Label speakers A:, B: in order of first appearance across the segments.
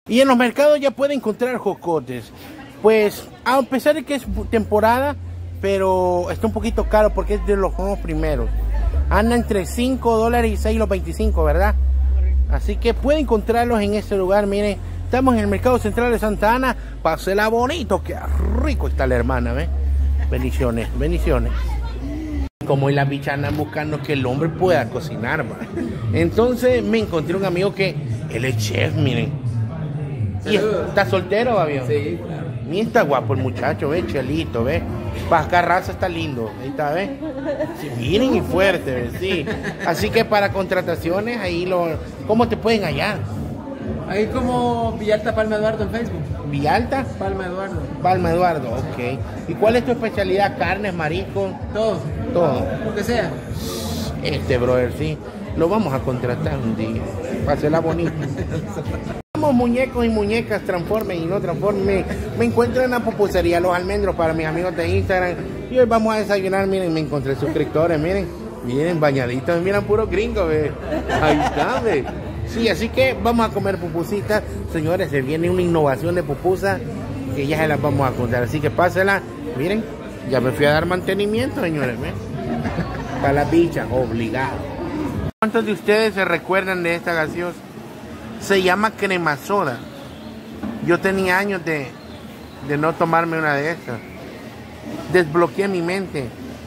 A: Y en los mercados ya puede encontrar jocotes. Pues a pesar de que es temporada, pero está un poquito caro porque es de los primeros. Anda entre $5 y $6.25, ¿verdad? Así que puede encontrarlos en este lugar. Miren, estamos en el mercado central de Santa Ana. Pásela bonito, que rico está la hermana, ¿ves? Bendiciones, bendiciones. Como y las bichas andan buscando que el hombre pueda cocinar, ¿va? Entonces me encontré un amigo que él es chef, miren. Y está soltero, ¿va?
B: Sí, claro.
A: Mira, está guapo el muchacho, ¿ves? Chelito, ¿ves? Para acá raza está lindo. Ahí está, ¿ves? Sí, miren y fuerte, ¿ves? Sí. Así que para contrataciones, ahí ¿cómo te pueden hallar?
B: Ahí como Villalta Palma Eduardo en Facebook.
A: ¿Villalta?
B: Palma Eduardo.
A: Palma Eduardo, ok. ¿Y cuál es tu especialidad? ¿Carnes, mariscos?
B: Todo.
A: Todo.
B: Lo que sea.
A: Este brother, sí. Lo vamos a contratar un día. Pásela bonito. Somos muñecos y muñecas, transformen y no transformen. Me encuentro en la pupusería Los Almendros para mis amigos de Instagram. Y hoy vamos a desayunar. Miren, me encontré suscriptores. Miren, miren, bañaditos. Miren, puro gringo, ve. Ahí está, ve. Sí, así que vamos a comer pupusitas. Señores, se viene una innovación de pupusa que ya se las vamos a contar. Así que pásela. Miren, ya me fui a dar mantenimiento, señores. ¿Ven? Para las bichas, obligado. ¿Cuántos de ustedes se recuerdan de esta gaseosa? Se llama crema soda. Yo tenía años de no tomarme una de estas. Desbloqueé mi mente.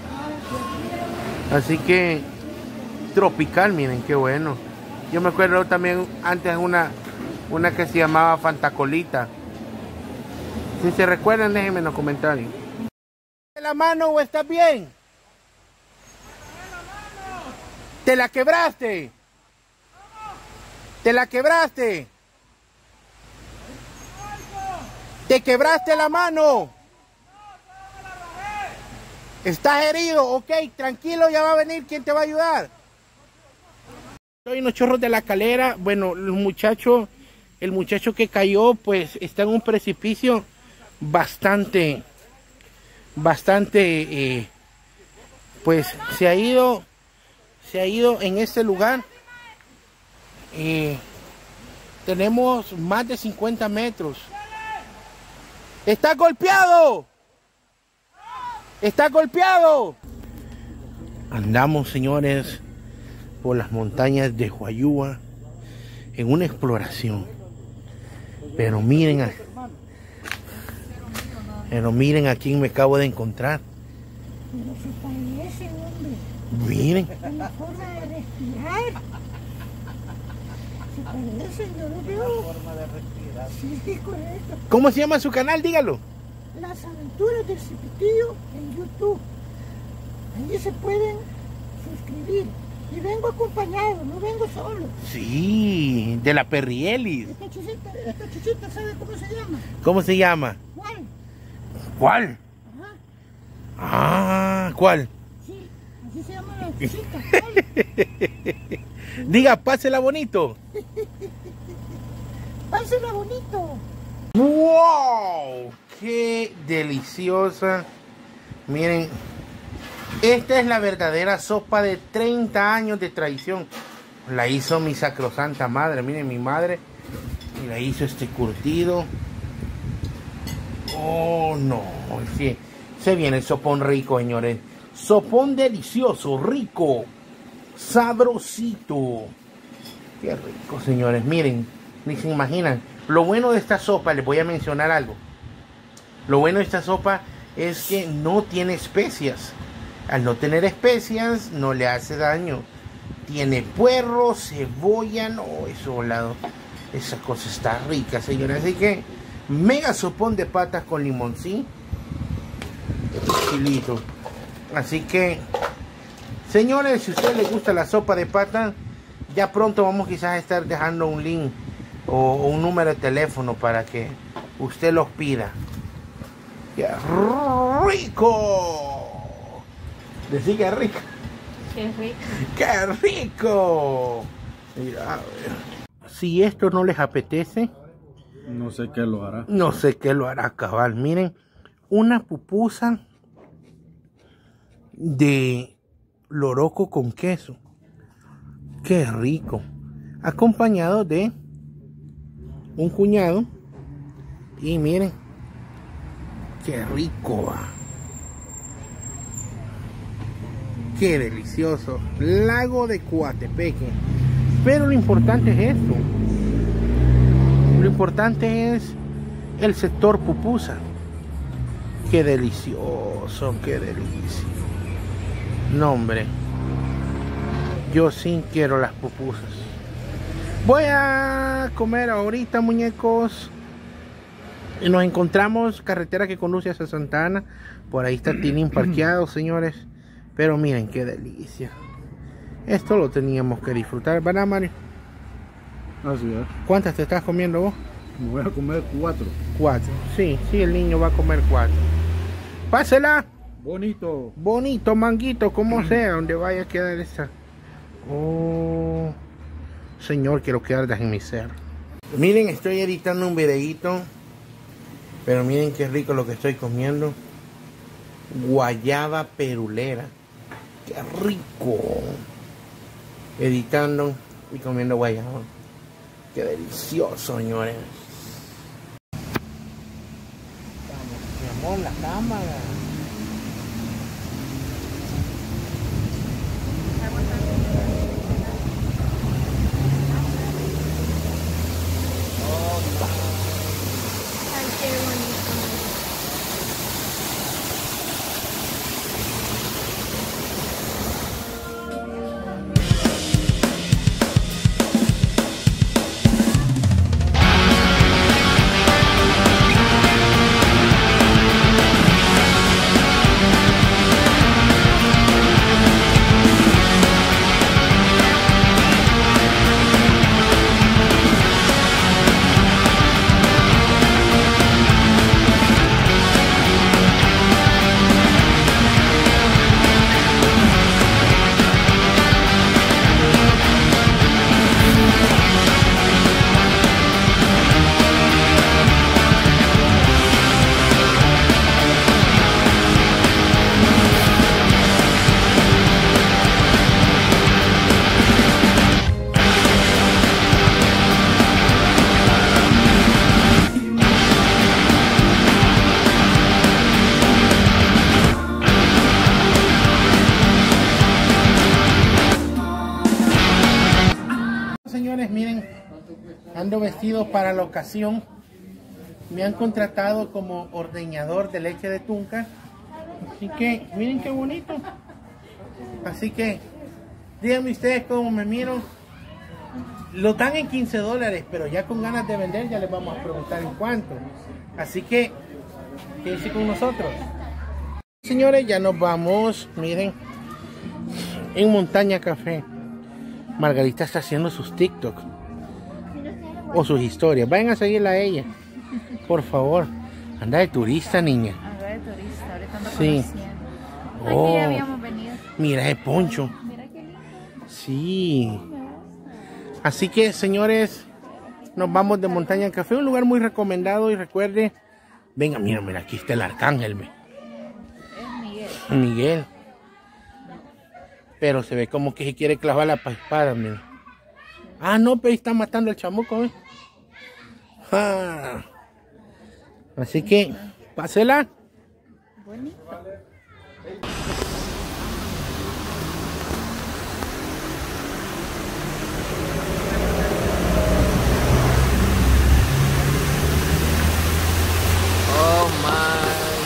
A: Así que tropical, miren qué bueno. Yo me acuerdo también antes una que se llamaba Fantacolita. Si se recuerdan, déjenme en los comentarios. ¿La mano o estás bien? ¿Te la quebraste? ¿Te la quebraste? ¿Te quebraste la mano? ¿Estás herido? Ok, tranquilo, ya va a venir. ¿Quién te va a ayudar? Estoy en los chorros de la escalera. Bueno, el muchacho que cayó, pues está en un precipicio bastante, pues se ha ido en este lugar. Tenemos más de 50 metros. ¡Está golpeado! ¡Está golpeado! Andamos, señores, por las montañas de Huayúa en una exploración. Pero miren a quién me acabo de encontrar.
C: Pero se parece, hombre.
A: Miren.
C: En la forma de respirar. Se parece, yo lo veo. La forma de respirar. Sí, correcto.
A: ¿Cómo se llama su canal? Dígalo.
C: Las aventuras del Cipitillo en YouTube. Allí se pueden suscribir. Y vengo acompañado, no vengo solo.
A: Sí, de la Perrielis.
C: Esta chichita, ¿sabe cómo se llama?
A: ¿Cómo se llama?
C: ¿Cuál?
A: ¿Cuál?
C: Ajá.
A: Ah, ¿cuál?
C: Sí, así se llama la chichita. ¿Cuál?
A: Diga, pásela bonito.
C: Pásela bonito.
A: ¡Wow! ¡Qué deliciosa! Miren, esta es la verdadera sopa de 30 años de tradición. La hizo mi sacrosanta madre. Miren, mi madre. Y la hizo este curtido. Oh, no. Sí, se viene el sopón rico, señores. Sopón delicioso, rico, sabrosito. Qué rico, señores. Miren, ni se imaginan. Lo bueno de esta sopa, les voy a mencionar algo. Lo bueno de esta sopa es que no tiene especias. Al no tener especias, no le hace daño. Tiene puerro, cebolla, no, eso volado. Esa cosa está rica, señores. Así que, mega sopón de patas con limoncín. Chilito. Así que, señores, si a ustedes les gusta la sopa de pata, ya pronto vamos quizás a estar dejando un link o un número de teléfono para que usted los pida. ¡Qué rico! Decí que es rico.
D: Qué rico.
A: ¡Qué rico! Mira, a ver. Si esto no les apetece,
E: no sé qué lo hará.
A: No sé qué lo hará, cabal. Miren, una pupusa de loroco con queso. ¡Qué rico! Acompañado de un cuñado. Y miren, qué rico va. Qué delicioso. Lago de Coatepeque. Pero lo importante es esto. Lo importante es el sector pupusa. Qué delicioso, qué delicia. No, hombre. Yo sí quiero las pupusas. Voy a comer ahorita, muñecos. Y nos encontramos carretera que conduce hacia Santa Ana. Por ahí está Tinin parqueado, señores. Pero miren qué delicia. Esto lo teníamos que disfrutar, ¿verdad, Mario?
E: Así es.
A: ¿Cuántas te estás comiendo vos?
E: Me voy a comer 4.
A: 4. Sí, el niño va a comer 4. Pásela.
E: Bonito.
A: Bonito, manguito, como sea, donde vaya a quedar esta. Oh, señor, quiero que ardas en mi ser. Miren, estoy editando un videíto. Pero miren qué rico lo que estoy comiendo. Guayaba perulera. Qué rico. Editando y comiendo guayaba. Qué delicioso, señores. Vamos, mi amor, la cámara.
D: Ay, qué bonito.
A: Señores, miren, ando vestido para la ocasión. Me han contratado como ordeñador de leche de tunca. Así que, miren qué bonito. Así que, díganme ustedes cómo me miro. Lo dan en $15, pero ya con ganas de vender ya les vamos a preguntar en cuánto. Así que, quédense con nosotros. Señores, ya nos vamos, miren, en Montaña Café. Margarita está haciendo sus TikTok o sus historias. Vayan a seguirla a ella, por favor. Anda de turista, niña.
D: Ando de turista, ahorita ando
A: Sí.
D: conociendo.
A: Oh,
D: Aquí ya habíamos venido.
A: mira ese poncho.
D: Mira qué lindo.
A: Sí. Así que, señores, nos vamos de Montaña Café, un lugar muy recomendado. Y recuerde, venga, mira, aquí está el arcángel, ve.
D: Es Miguel.
A: Miguel. Pero se ve como que se quiere clavar la espada, mira. Ah, no, pero está matando al chamuco, ¿eh? Ah. Así que, pásela.
D: Bonito.
A: Oh my.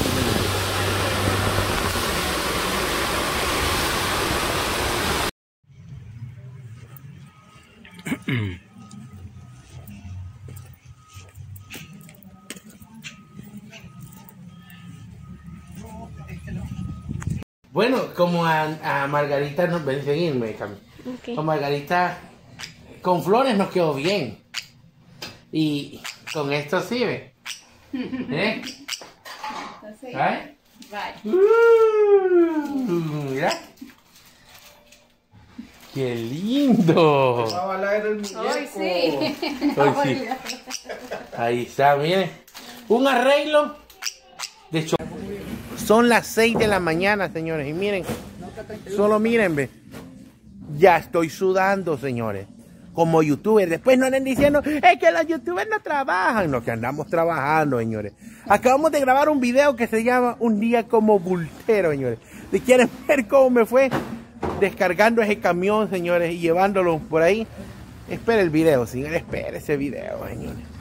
A: Bueno, como a Margarita nos ven seguirme, Cami.
D: Okay.
A: Con Margarita, con flores nos quedó bien. Y con esto sí, ¿ve? ¿Eh? ¿Sabes?
D: Bye.
A: Mira. ¡Qué lindo!
D: Hoy sí.
A: Hoy sí. Ahí está, miren. Un arreglo de chocolate. Son las 6 de la mañana, señores. Y miren, solo miren, ve. Ya estoy sudando, señores. como youtubers. Después no anden diciendo, es que los youtubers no trabajan. No, que andamos trabajando, señores. Acabamos de grabar un video que se llama Un día como bultero, señores. Si quieren ver cómo me fue descargando ese camión, señores, y llevándolo por ahí, espere el video, señores, espere ese video, señores.